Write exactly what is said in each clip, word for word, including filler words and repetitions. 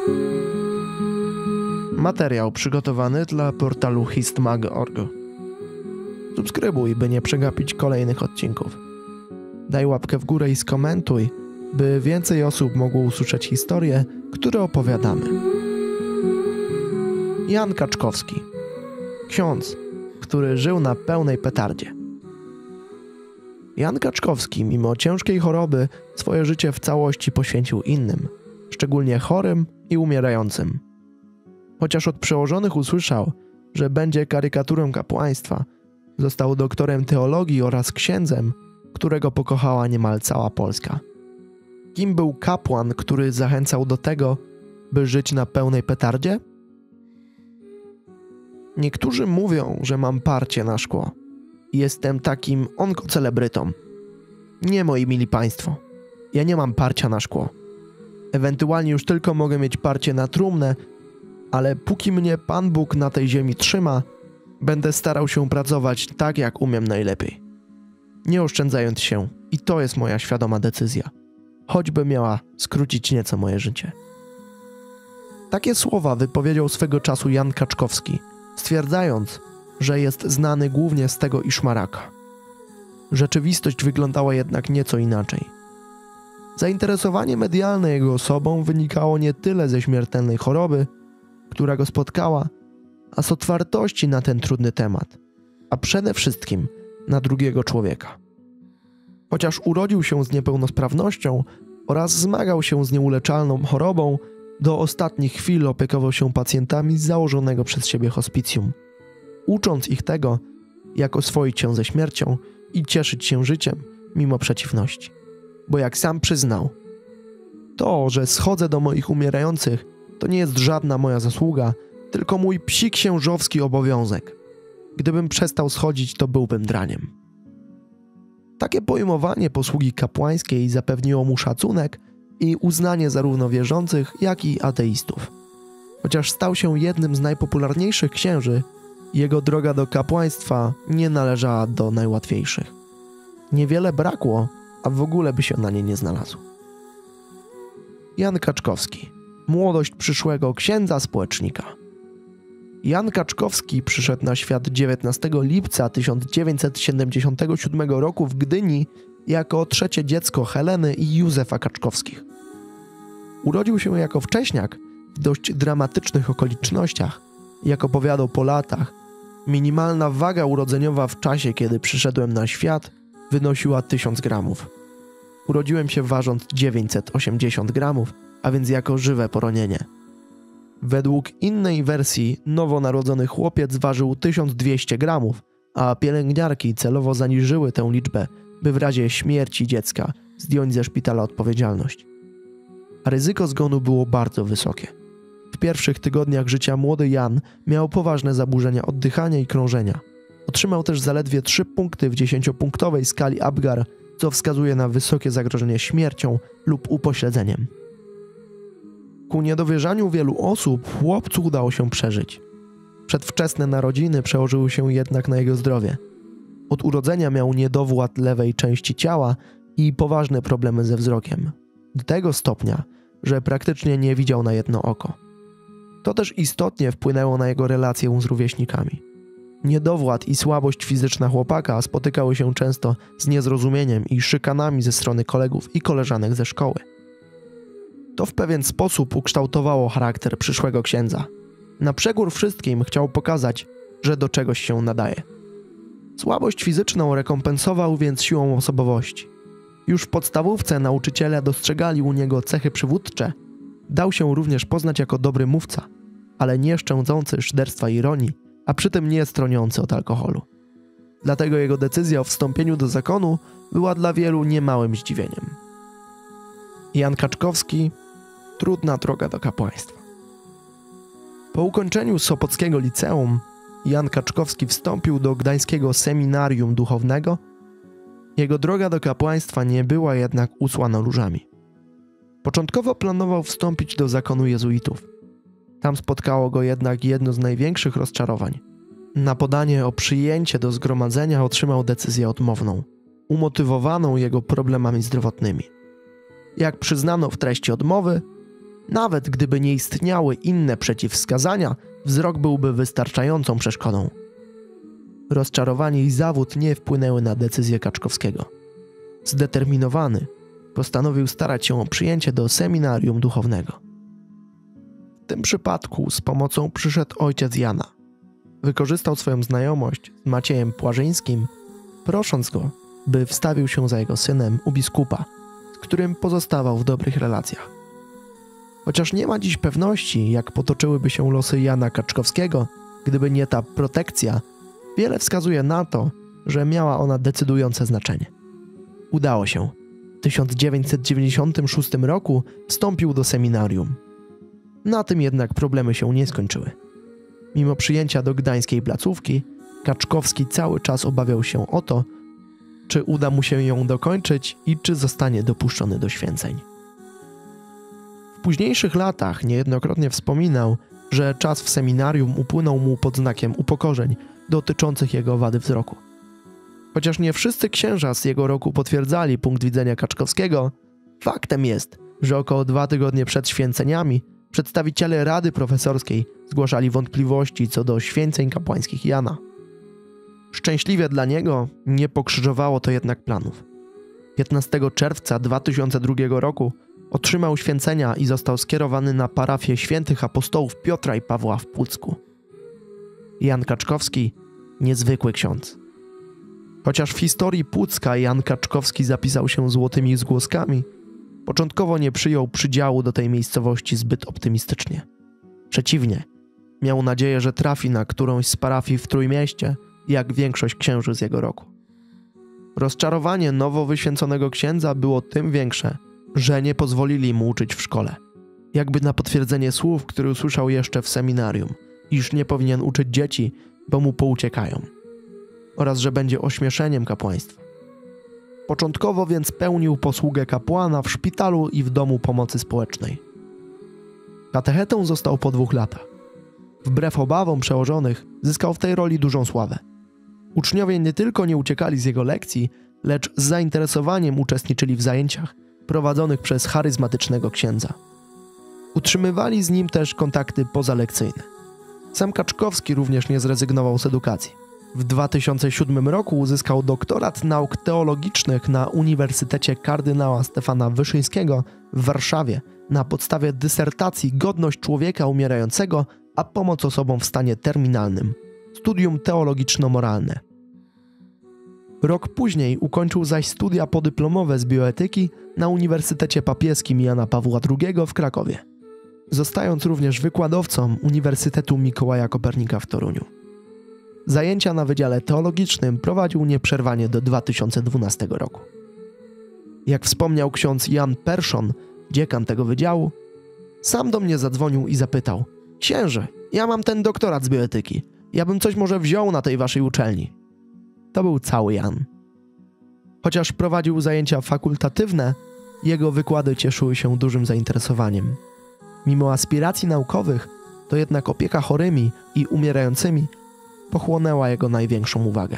Materiał przygotowany dla portalu histmag kropka org. Subskrybuj, by nie przegapić kolejnych odcinków. Daj łapkę w górę i skomentuj, by więcej osób mogło usłyszeć historie, które opowiadamy. Jan Kaczkowski. Ksiądz, który żył na pełnej petardzie. Jan Kaczkowski, mimo ciężkiej choroby, swoje życie w całości poświęcił innym, szczególnie chorym i umierającym. Chociaż od przełożonych usłyszał, że będzie karykaturą kapłaństwa, został doktorem teologii oraz księdzem, którego pokochała niemal cała Polska. Kim był kapłan, który zachęcał do tego, by żyć na pełnej petardzie? Niektórzy mówią, że mam parcie na szkło. Jestem takim onkocelebrytą. Nie, moi mili państwo, ja nie mam parcia na szkło. Ewentualnie już tylko mogę mieć parcie na trumnę, ale póki mnie Pan Bóg na tej ziemi trzyma, będę starał się pracować tak, jak umiem najlepiej. Nie oszczędzając się, i to jest moja świadoma decyzja, choćby miała skrócić nieco moje życie. Takie słowa wypowiedział swego czasu Jan Kaczkowski, stwierdzając, że jest znany głównie z tego iszmaraka. Rzeczywistość wyglądała jednak nieco inaczej. Zainteresowanie medialne jego osobą wynikało nie tyle ze śmiertelnej choroby, która go spotkała, a z otwartości na ten trudny temat, a przede wszystkim na drugiego człowieka. Chociaż urodził się z niepełnosprawnością oraz zmagał się z nieuleczalną chorobą, do ostatnich chwil opiekował się pacjentami z założonego przez siebie hospicjum, ucząc ich tego, jak oswoić się ze śmiercią i cieszyć się życiem mimo przeciwności. Bo jak sam przyznał, to, że schodzę do moich umierających, to nie jest żadna moja zasługa, tylko mój psi księżowski obowiązek. Gdybym przestał schodzić, to byłbym draniem. Takie pojmowanie posługi kapłańskiej zapewniło mu szacunek i uznanie zarówno wierzących, jak i ateistów. Chociaż stał się jednym z najpopularniejszych księży, jego droga do kapłaństwa nie należała do najłatwiejszych. Niewiele brakło, a w ogóle by się na nie nie znalazł. Jan Kaczkowski. Młodość przyszłego księdza społecznika. Jan Kaczkowski przyszedł na świat dziewiętnastego lipca tysiąc dziewięćset siedemdziesiątego siódmego roku w Gdyni jako trzecie dziecko Heleny i Józefa Kaczkowskich. Urodził się jako wcześniak w dość dramatycznych okolicznościach. Jak opowiadał po latach, minimalna waga urodzeniowa w czasie, kiedy przyszedłem na świat, wynosiła tysiąc gramów. Urodziłem się ważąc dziewięćset osiemdziesiąt gramów, a więc jako żywe poronienie. Według innej wersji nowonarodzony chłopiec ważył tysiąc dwieście gramów, a pielęgniarki celowo zaniżyły tę liczbę, by w razie śmierci dziecka zdjąć ze szpitala odpowiedzialność. A ryzyko zgonu było bardzo wysokie. W pierwszych tygodniach życia młody Jan miał poważne zaburzenia oddychania i krążenia. Otrzymał też zaledwie trzy punkty w dziesięciopunktowej skali Apgar, co wskazuje na wysokie zagrożenie śmiercią lub upośledzeniem. Ku niedowierzaniu wielu osób chłopcu udało się przeżyć. Przedwczesne narodziny przełożyły się jednak na jego zdrowie. Od urodzenia miał niedowład lewej części ciała i poważne problemy ze wzrokiem. Do tego stopnia, że praktycznie nie widział na jedno oko. To też istotnie wpłynęło na jego relację z rówieśnikami. Niedowład i słabość fizyczna chłopaka spotykały się często z niezrozumieniem i szykanami ze strony kolegów i koleżanek ze szkoły. To w pewien sposób ukształtowało charakter przyszłego księdza. Na przekór wszystkim chciał pokazać, że do czegoś się nadaje. Słabość fizyczną rekompensował więc siłą osobowości. Już w podstawówce nauczyciele dostrzegali u niego cechy przywódcze. Dał się również poznać jako dobry mówca, ale nie szczędzący szyderstwa i ironii, a przy tym nie stroniący od alkoholu. Dlatego jego decyzja o wstąpieniu do zakonu była dla wielu niemałym zdziwieniem. Jan Kaczkowski. Trudna droga do kapłaństwa. Po ukończeniu Sopockiego liceum Jan Kaczkowski wstąpił do gdańskiego seminarium duchownego. Jego droga do kapłaństwa nie była jednak usłana różami. Początkowo planował wstąpić do zakonu jezuitów. Tam spotkało go jednak jedno z największych rozczarowań. Na podanie o przyjęcie do zgromadzenia otrzymał decyzję odmowną, umotywowaną jego problemami zdrowotnymi. Jak przyznano w treści odmowy, Nawet gdyby nie istniały inne przeciwwskazania, wzrok byłby wystarczającą przeszkodą. Rozczarowanie i zawód nie wpłynęły na decyzję Kaczkowskiego. Zdeterminowany, postanowił starać się o przyjęcie do seminarium duchownego. W tym przypadku z pomocą przyszedł ojciec Jana. Wykorzystał swoją znajomość z Maciejem Płażyńskim, prosząc go, by wstawił się za jego synem u biskupa, z którym pozostawał w dobrych relacjach. Chociaż nie ma dziś pewności, jak potoczyłyby się losy Jana Kaczkowskiego, gdyby nie ta protekcja, wiele wskazuje na to, że miała ona decydujące znaczenie. Udało się. W tysiąc dziewięćset dziewięćdziesiątym szóstym roku wstąpił do seminarium. Na tym jednak problemy się nie skończyły. Mimo przyjęcia do gdańskiej placówki, Kaczkowski cały czas obawiał się o to, czy uda mu się ją dokończyć i czy zostanie dopuszczony do święceń. W późniejszych latach niejednokrotnie wspominał, że czas w seminarium upłynął mu pod znakiem upokorzeń dotyczących jego wady wzroku. Chociaż nie wszyscy księża z jego roku potwierdzali punkt widzenia Kaczkowskiego, faktem jest, że około dwa tygodnie przed święceniami przedstawiciele Rady Profesorskiej zgłaszali wątpliwości co do święceń kapłańskich Jana. Szczęśliwie dla niego nie pokrzyżowało to jednak planów. piętnastego czerwca dwa tysiące drugiego roku otrzymał święcenia i został skierowany na parafię świętych apostołów Piotra i Pawła w Pucku. Jan Kaczkowski, niezwykły ksiądz. Chociaż w historii Pucka Jan Kaczkowski zapisał się złotymi zgłoskami, początkowo nie przyjął przydziału do tej miejscowości zbyt optymistycznie. Przeciwnie, miał nadzieję, że trafi na którąś z parafii w Trójmieście, jak większość księży z jego roku. Rozczarowanie nowo wyświęconego księdza było tym większe, że nie pozwolili mu uczyć w szkole. Jakby na potwierdzenie słów, które usłyszał jeszcze w seminarium, iż nie powinien uczyć dzieci, bo mu pouciekają. Oraz że będzie ośmieszeniem kapłaństwa. Początkowo więc pełnił posługę kapłana w szpitalu i w domu pomocy społecznej. Katechetą został po dwóch latach. Wbrew obawom przełożonych zyskał w tej roli dużą sławę. Uczniowie nie tylko nie uciekali z jego lekcji, lecz z zainteresowaniem uczestniczyli w zajęciach prowadzonych przez charyzmatycznego księdza. Utrzymywali z nim też kontakty pozalekcyjne. Sam Kaczkowski również nie zrezygnował z edukacji. W dwa tysiące siódmym roku uzyskał doktorat nauk teologicznych na Uniwersytecie Kardynała Stefana Wyszyńskiego w Warszawie na podstawie dysertacji Godność człowieka umierającego, a pomoc osobom w stanie terminalnym. Studium teologiczno-moralne. Rok później ukończył zaś studia podyplomowe z bioetyki na Uniwersytecie Papieskim Jana Pawła drugiego w Krakowie, zostając również wykładowcą Uniwersytetu Mikołaja Kopernika w Toruniu. Zajęcia na Wydziale Teologicznym prowadził nieprzerwanie do dwa tysiące dwunastego roku. Jak wspomniał ksiądz Jan Perszon, dziekan tego wydziału, sam do mnie zadzwonił i zapytał: księże, ja mam ten doktorat z bioetyki, ja bym coś może wziął na tej waszej uczelni. To był cały Jan. Chociaż prowadził zajęcia fakultatywne, jego wykłady cieszyły się dużym zainteresowaniem. Mimo aspiracji naukowych, to jednak opieka chorymi i umierającymi pochłonęła jego największą uwagę.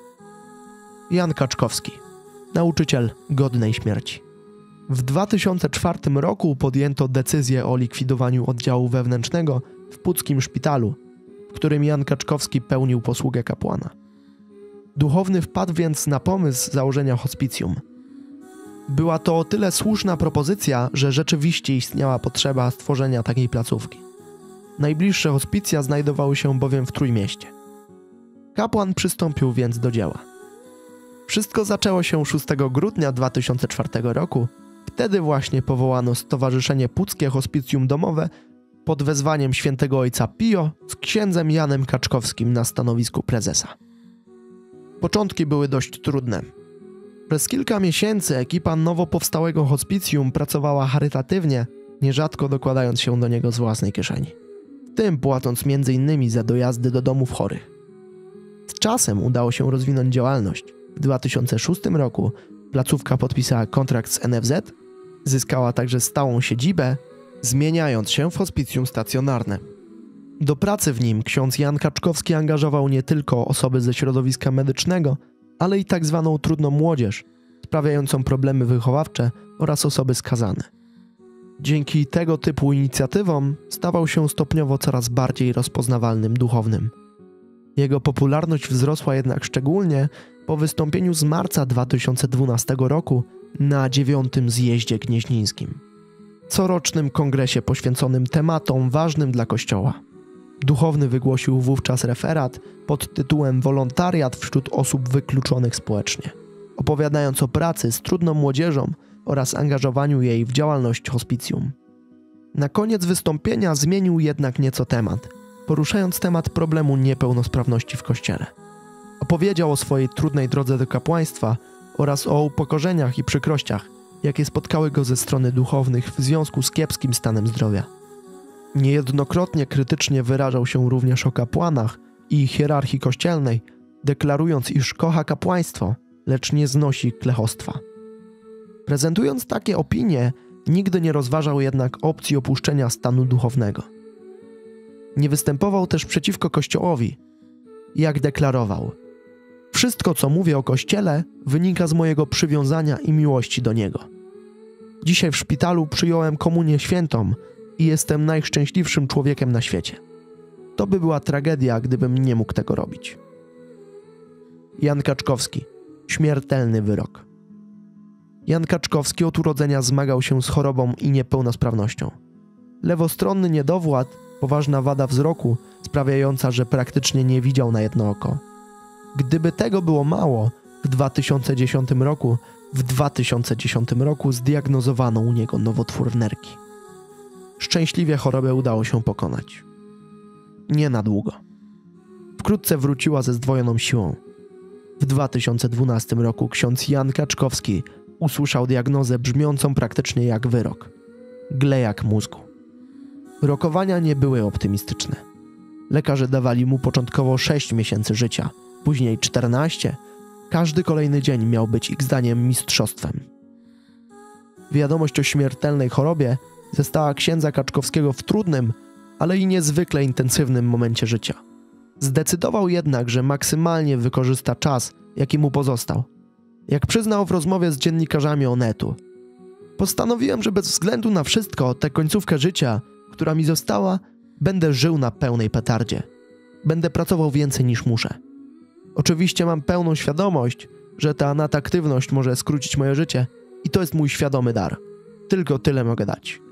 Jan Kaczkowski, nauczyciel godnej śmierci. W dwa tysiące czwartym roku podjęto decyzję o likwidowaniu oddziału wewnętrznego w puckim szpitalu, w którym Jan Kaczkowski pełnił posługę kapłana. Duchowny wpadł więc na pomysł założenia hospicjum. Była to o tyle słuszna propozycja, że rzeczywiście istniała potrzeba stworzenia takiej placówki. Najbliższe hospicja znajdowały się bowiem w Trójmieście. Kapłan przystąpił więc do dzieła. Wszystko zaczęło się szóstego grudnia dwa tysiące czwartego roku. Wtedy właśnie powołano Stowarzyszenie Puckie Hospicjum Domowe pod wezwaniem świętego ojca Pio z księdzem Janem Kaczkowskim na stanowisku prezesa. Początki były dość trudne. Przez kilka miesięcy ekipa nowo powstałego hospicjum pracowała charytatywnie, nierzadko dokładając się do niego z własnej kieszeni. W tym płacąc między innymi za dojazdy do domów chorych. Z czasem udało się rozwinąć działalność. W dwa tysiące szóstym roku placówka podpisała kontrakt z N F Z, zyskała także stałą siedzibę, zmieniając się w hospicjum stacjonarne. Do pracy w nim ksiądz Jan Kaczkowski angażował nie tylko osoby ze środowiska medycznego, ale i tak zwaną trudną młodzież, sprawiającą problemy wychowawcze oraz osoby skazane. Dzięki tego typu inicjatywom stawał się stopniowo coraz bardziej rozpoznawalnym duchownym. Jego popularność wzrosła jednak szczególnie po wystąpieniu z marca dwa tysiące dwunastego roku na dziewiątym zjeździe gnieźnieńskim, corocznym kongresie poświęconym tematom ważnym dla Kościoła. Duchowny wygłosił wówczas referat pod tytułem Wolontariat wśród osób wykluczonych społecznie, opowiadając o pracy z trudną młodzieżą oraz angażowaniu jej w działalność hospicjum. Na koniec wystąpienia zmienił jednak nieco temat, poruszając temat problemu niepełnosprawności w Kościele. Opowiedział o swojej trudnej drodze do kapłaństwa oraz o upokorzeniach i przykrościach, jakie spotkały go ze strony duchownych w związku z kiepskim stanem zdrowia. Niejednokrotnie krytycznie wyrażał się również o kapłanach i hierarchii kościelnej, deklarując, iż kocha kapłaństwo, lecz nie znosi klechostwa. Prezentując takie opinie, nigdy nie rozważał jednak opcji opuszczenia stanu duchownego. Nie występował też przeciwko Kościołowi. Jak deklarował: wszystko, co mówię o Kościele, wynika z mojego przywiązania i miłości do niego. Dzisiaj w szpitalu przyjąłem komunię świętą i jestem najszczęśliwszym człowiekiem na świecie. To by była tragedia, gdybym nie mógł tego robić. Jan Kaczkowski. Śmiertelny wyrok. Jan Kaczkowski od urodzenia zmagał się z chorobą i niepełnosprawnością. Lewostronny niedowład, poważna wada wzroku, sprawiająca, że praktycznie nie widział na jedno oko. Gdyby tego było mało, w dwa tysiące dziesiątym roku, w dwa tysiące dziesiątym roku zdiagnozowano u niego nowotwór nerki. Szczęśliwie chorobę udało się pokonać. Nie na długo. Wkrótce wróciła ze zdwojoną siłą. W dwa tysiące dwunastym roku ksiądz Jan Kaczkowski usłyszał diagnozę brzmiącą praktycznie jak wyrok. Glejak mózgu. Rokowania nie były optymistyczne. Lekarze dawali mu początkowo sześć miesięcy życia, później czternaście. Każdy kolejny dzień miał być ich zdaniem mistrzostwem. Wiadomość o śmiertelnej chorobie zastała księdza Kaczkowskiego w trudnym, ale i niezwykle intensywnym momencie życia. Zdecydował jednak, że maksymalnie wykorzysta czas, jaki mu pozostał. Jak przyznał w rozmowie z dziennikarzami Onetu: postanowiłem, że bez względu na wszystko tę końcówkę życia, która mi została, będę żył na pełnej petardzie. Będę pracował więcej niż muszę. Oczywiście mam pełną świadomość, że ta nadaktywność może skrócić moje życie i to jest mój świadomy dar. Tylko tyle mogę dać.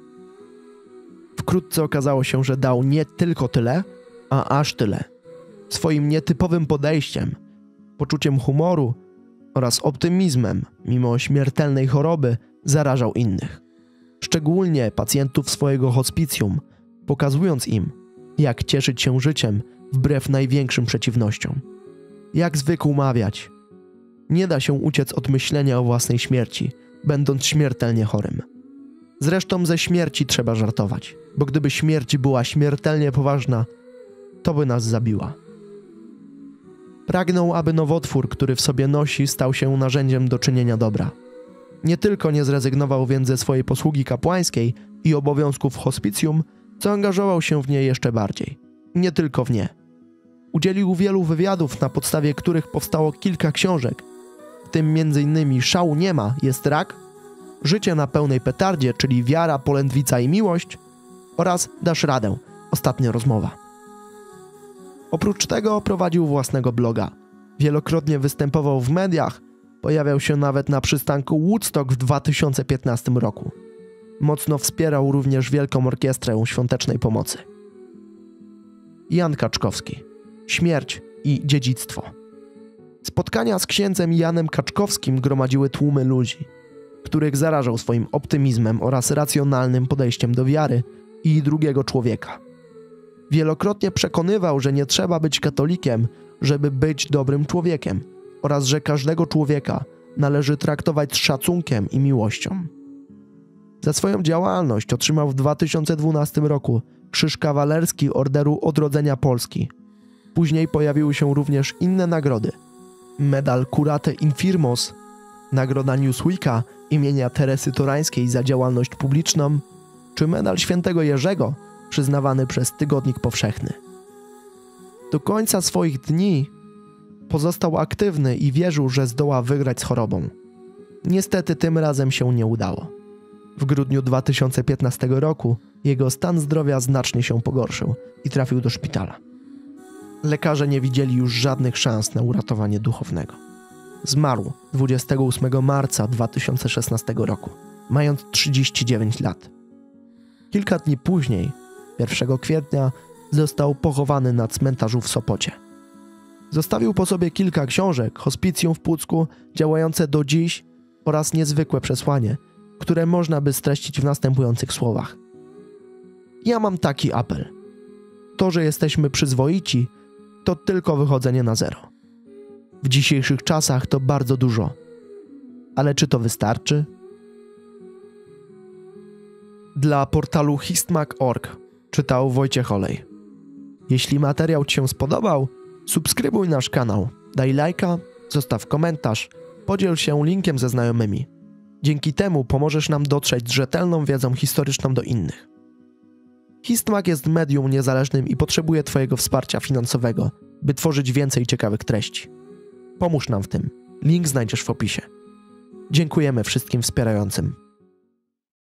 Wkrótce okazało się, że dał nie tylko tyle, a aż tyle. Swoim nietypowym podejściem, poczuciem humoru oraz optymizmem, mimo śmiertelnej choroby, zarażał innych. Szczególnie pacjentów swojego hospicjum, pokazując im, jak cieszyć się życiem wbrew największym przeciwnościom. Jak zwykł mawiać: nie da się uciec od myślenia o własnej śmierci, będąc śmiertelnie chorym. Zresztą ze śmierci trzeba żartować, bo gdyby śmierć była śmiertelnie poważna, to by nas zabiła. Pragnął, aby nowotwór, który w sobie nosi, stał się narzędziem do czynienia dobra. Nie tylko nie zrezygnował więc ze swojej posługi kapłańskiej i obowiązków w hospicjum, co angażował się w nie jeszcze bardziej. Nie tylko w nie. Udzielił wielu wywiadów, na podstawie których powstało kilka książek, w tym między innymi Szału nie ma, jest rak, Życie na pełnej petardzie, czyli Wiara, polędwica i miłość, oraz Dasz radę, ostatnia rozmowa. Oprócz tego prowadził własnego bloga. Wielokrotnie występował w mediach, pojawiał się nawet na przystanku Woodstock w dwa tysiące piętnastym roku. Mocno wspierał również Wielką Orkiestrę Świątecznej Pomocy. Jan Kaczkowski. Śmierć i dziedzictwo. Spotkania z księdzem Janem Kaczkowskim gromadziły tłumy ludzi, których zarażał swoim optymizmem oraz racjonalnym podejściem do wiary i drugiego człowieka. Wielokrotnie przekonywał, że nie trzeba być katolikiem, żeby być dobrym człowiekiem oraz że każdego człowieka należy traktować z szacunkiem i miłością. Za swoją działalność otrzymał w dwa tysiące dwunastym roku Krzyż Kawalerski Orderu Odrodzenia Polski. Później pojawiły się również inne nagrody. Medal Curate Infirmos, Nagroda Newsweeka imienia Teresy Torańskiej za działalność publiczną, czy Medal Świętego Jerzego przyznawany przez Tygodnik Powszechny. Do końca swoich dni pozostał aktywny i wierzył, że zdoła wygrać z chorobą. Niestety tym razem się nie udało. W grudniu dwa tysiące piętnastego roku jego stan zdrowia znacznie się pogorszył i trafił do szpitala. Lekarze nie widzieli już żadnych szans na uratowanie duchownego. Zmarł dwudziestego ósmego marca dwa tysiące szesnastego roku, mając trzydzieści dziewięć lat. Kilka dni później, pierwszego kwietnia, został pochowany na cmentarzu w Sopocie. Zostawił po sobie kilka książek, hospicjum w Pucku, działające do dziś oraz niezwykłe przesłanie, które można by streścić w następujących słowach. Ja mam taki apel. To, że jesteśmy przyzwoici, to tylko wychodzenie na zero. W dzisiejszych czasach to bardzo dużo. Ale czy to wystarczy? Dla portalu histmag kropka org czytał Wojciech Olej. Jeśli materiał Ci się spodobał, subskrybuj nasz kanał, daj lajka, zostaw komentarz, podziel się linkiem ze znajomymi. Dzięki temu pomożesz nam dotrzeć z rzetelną wiedzą historyczną do innych. Histmag jest medium niezależnym i potrzebuje Twojego wsparcia finansowego, by tworzyć więcej ciekawych treści. Pomóż nam w tym. Link znajdziesz w opisie. Dziękujemy wszystkim wspierającym.